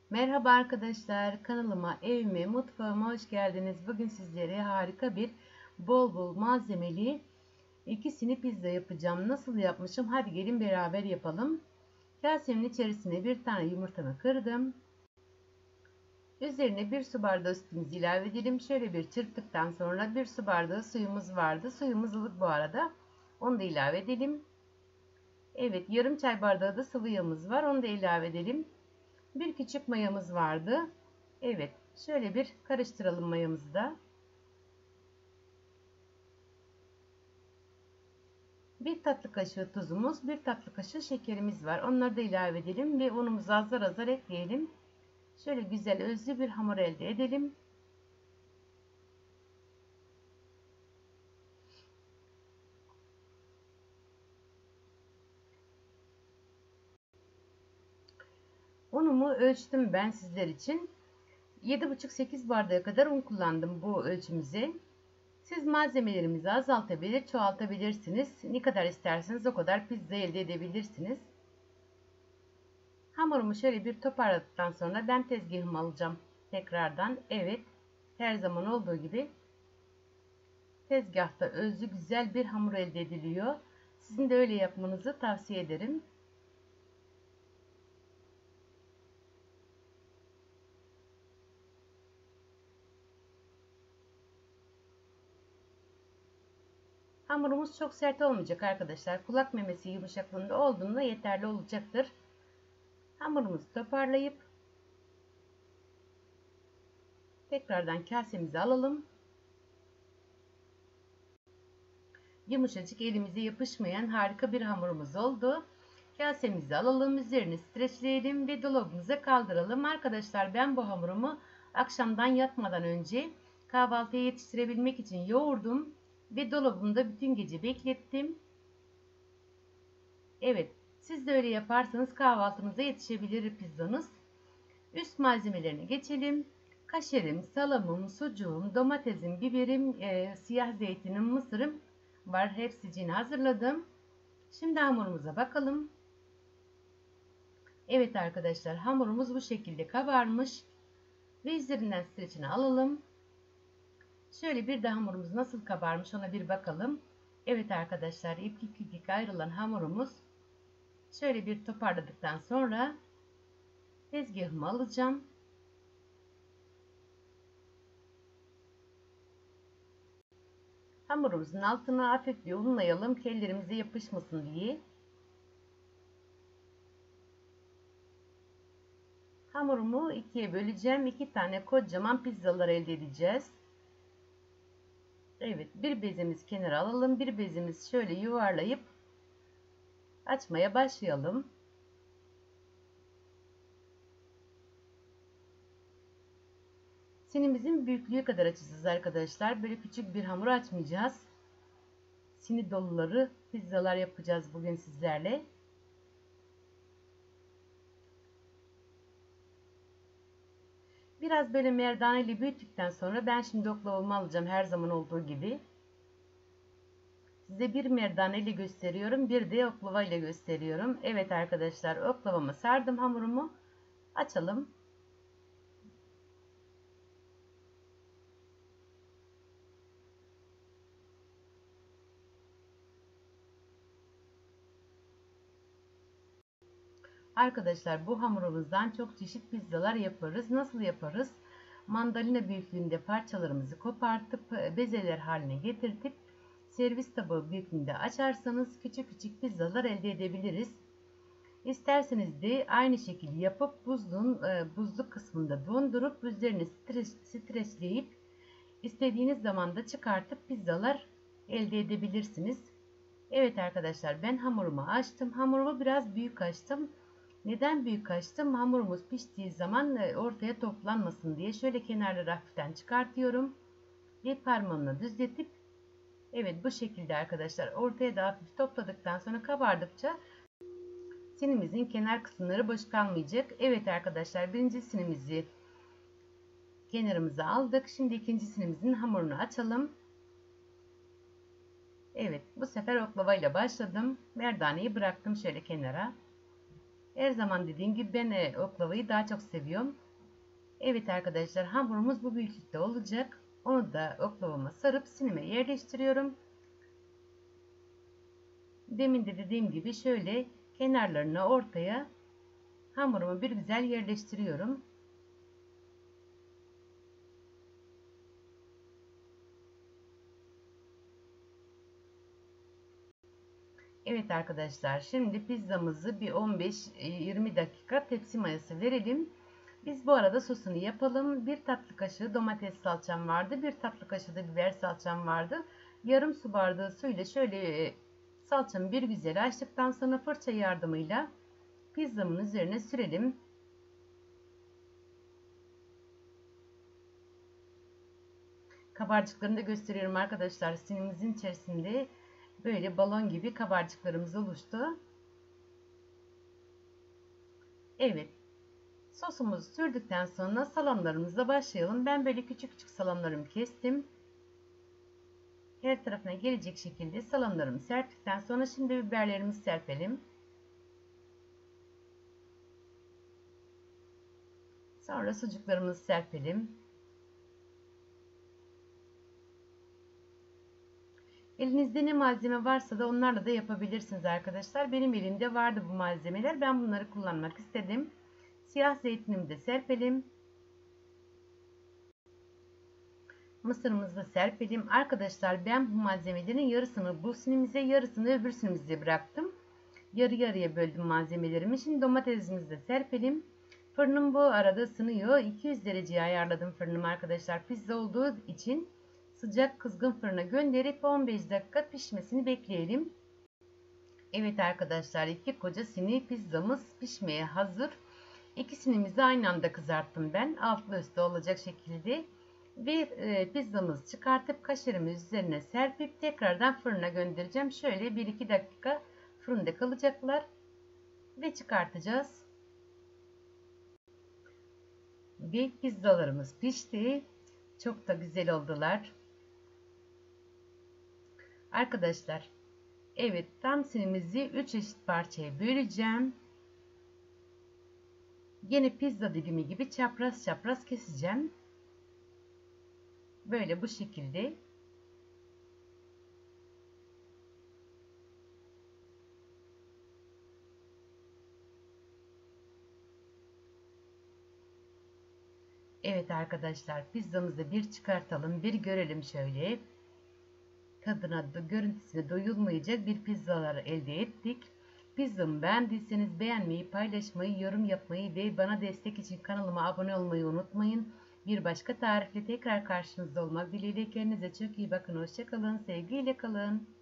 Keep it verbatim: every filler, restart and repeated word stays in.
Merhaba arkadaşlar, kanalıma, evime, mutfağıma hoş geldiniz. Bugün sizlere harika bir bol bol malzemeli ikisini pizza yapacağım. Nasıl yapmışım? Hadi gelin beraber yapalım. Kasemin içerisine bir tane yumurtamı kırdım. Üzerine bir su bardağı sütümüzü ilave edelim. Şöyle bir çırptıktan sonra bir su bardağı suyumuz vardı. Suyumuz ılık bu arada. Onu da ilave edelim. Evet, yarım çay bardağı da sıvı yağımız var. Onu da ilave edelim. Bir küçük mayamız vardı. Evet, şöyle bir karıştıralım mayamızı da. Bir tatlı kaşığı tuzumuz, bir tatlı kaşığı şekerimiz var. Onları da ilave edelim ve unumuzu azar azar ekleyelim. Şöyle güzel özlü bir hamur elde edelim. Unumu ölçtüm ben sizler için. yedi buçuk sekiz bardağa kadar un kullandım bu ölçümüze. Siz malzemelerimizi azaltabilir, çoğaltabilirsiniz. Ne kadar isterseniz o kadar pizza elde edebilirsiniz. Hamurumu şöyle bir toparladıktan sonra ben tezgahımı alacağım. Tekrardan evet, her zaman olduğu gibi tezgahta özlü güzel bir hamur elde ediliyor. Sizin de öyle yapmanızı tavsiye ederim. Hamurumuz çok sert olmayacak arkadaşlar. Kulak memesi yumuşaklığında olduğunda yeterli olacaktır. Hamurumuzu toparlayıp tekrardan kasemize alalım. Yumuşacık, elimize yapışmayan harika bir hamurumuz oldu. Kasemizi alalım, üzerine streçleyelim ve dolabımıza kaldıralım. Arkadaşlar ben bu hamurumu akşamdan yatmadan önce kahvaltıya yetiştirebilmek için yoğurdum ve dolabımda bütün gece beklettim. Evet, siz de öyle yaparsanız kahvaltınıza yetişebilir pizzanız. Üst malzemelerine geçelim. Kaşerim, salamım, sucuğum, domatesim, biberim, e, siyah zeytinim, mısırım var. Hepsini hazırladım. Şimdi hamurumuza bakalım. Evet arkadaşlar, hamurumuz bu şekilde kabarmış. Ve üzerinden streçini alalım. Şöyle bir de hamurumuz nasıl kabarmış ona bir bakalım. Evet arkadaşlar, iplik iplik ayrılan hamurumuz şöyle bir toparladıktan sonra tezgahıma alacağım. Hamurumuzun altını hafif bir unlayalım ki ellerimize yapışmasın diye. Hamurumu ikiye böleceğim. İki tane kocaman pizzalar elde edeceğiz. Evet, bir bezimizi kenara alalım. Bir bezimizi şöyle yuvarlayıp açmaya başlayalım. Sinimizin büyüklüğü kadar açacağız arkadaşlar. Böyle küçük bir hamur açmayacağız. Sini doluları pizzalar yapacağız bugün sizlerle. Biraz böyle merdaneyle büyüttükten sonra ben şimdi oklavamı alacağım her zaman olduğu gibi. Size bir merdaneyle gösteriyorum, bir de oklava ile gösteriyorum. Evet arkadaşlar, oklavamı sardım hamurumu. Açalım. Arkadaşlar bu hamurumuzdan çok çeşit pizzalar yaparız. Nasıl yaparız? Mandalina büyüklüğünde parçalarımızı kopartıp bezeler haline getirtip servis tabağı büyüklüğünde açarsanız küçük küçük pizzalar elde edebiliriz. İsterseniz de aynı şekilde yapıp buzluğun buzluk kısmında dondurup üzerine streç, streçleyip istediğiniz zaman da çıkartıp pizzalar elde edebilirsiniz. Evet arkadaşlar, ben hamurumu açtım. Hamurumu biraz büyük açtım. Neden büyük açtım? Hamurumuz piştiği zaman ortaya toplanmasın diye şöyle kenarları hafiften çıkartıyorum. Bir parmağımla düzletip evet bu şekilde arkadaşlar ortaya da hafif topladıktan sonra kabardıkça sinimizin kenar kısımları boş kalmayacak. Evet arkadaşlar, birinci sinimizi kenarımıza aldık. Şimdi ikinci sinimizin hamurunu açalım. Evet, bu sefer oklava ile başladım. Merdaneyi bıraktım şöyle kenara. Her zaman dediğim gibi ben e, oklavayı daha çok seviyorum. Evet arkadaşlar, hamurumuz bu büyüklükte olacak. Onu da oklavama sarıp sinime yerleştiriyorum. Demin de dediğim gibi şöyle kenarlarına ortaya hamurumu bir güzel yerleştiriyorum. Evet arkadaşlar, şimdi pizzamızı bir on beş yirmi dakika tepsi mayası verelim. Biz bu arada sosunu yapalım. Bir tatlı kaşığı domates salçam vardı. Bir tatlı kaşığı da biber salçam vardı. Yarım su bardağı suyla şöyle salçamı bir güzel açtıktan sonra fırça yardımıyla pizzamın üzerine sürelim. Kabarcıklarını da gösteriyorum arkadaşlar. Sinimizin içerisinde böyle balon gibi kabarcıklarımız oluştu. Evet. Sosumuzu sürdükten sonra salamlarımızla başlayalım. Ben böyle küçük küçük salamlarımı kestim. Her tarafına gelecek şekilde salamlarımı serptikten sonra şimdi biberlerimizi serpelim. Sonra sucuklarımızı serpelim. Elinizde ne malzeme varsa da onlarla da yapabilirsiniz arkadaşlar. Benim elimde vardı bu malzemeler. Ben bunları kullanmak istedim. Siyah zeytinimi de serpelim. Mısırımızı da serpelim. Arkadaşlar ben bu malzemelerin yarısını bu sinimize, yarısını öbür sinimize bıraktım. Yarı yarıya böldüm malzemelerimi. Şimdi domatesimizi de serpelim. Fırınım bu arada ısınıyor. iki yüz dereceye ayarladım fırınımı arkadaşlar. Pizza olduğu için sıcak kızgın fırına gönderip on beş dakika pişmesini bekleyelim. Evet arkadaşlar, iki koca sini pizzamız pişmeye hazır. İki sinimizi aynı anda kızarttım ben. Altlı üstlü olacak şekilde. Ve e, pizzamızı çıkartıp kaşarımız üzerine serpip tekrardan fırına göndereceğim. Şöyle bir iki dakika fırında kalacaklar. Ve çıkartacağız. Ve pizzalarımız pişti. Çok da güzel oldular. Arkadaşlar, evet, tam sinimizi üç eşit parçaya böleceğim. Yine pizza dilimi gibi çapraz çapraz keseceğim. Böyle bu şekilde. Evet arkadaşlar, pizzamızı bir çıkartalım, bir görelim şöyle. Tadına da görüntüsüne doyulmayacak bir pizzalar elde ettik. Pizzamı beğendiyseniz beğenmeyi, paylaşmayı, yorum yapmayı ve bana destek için kanalıma abone olmayı unutmayın. Bir başka tarifle tekrar karşınızda olmak dileğiyle, kendinize çok iyi bakın. Hoşça kalın, sevgiyle kalın.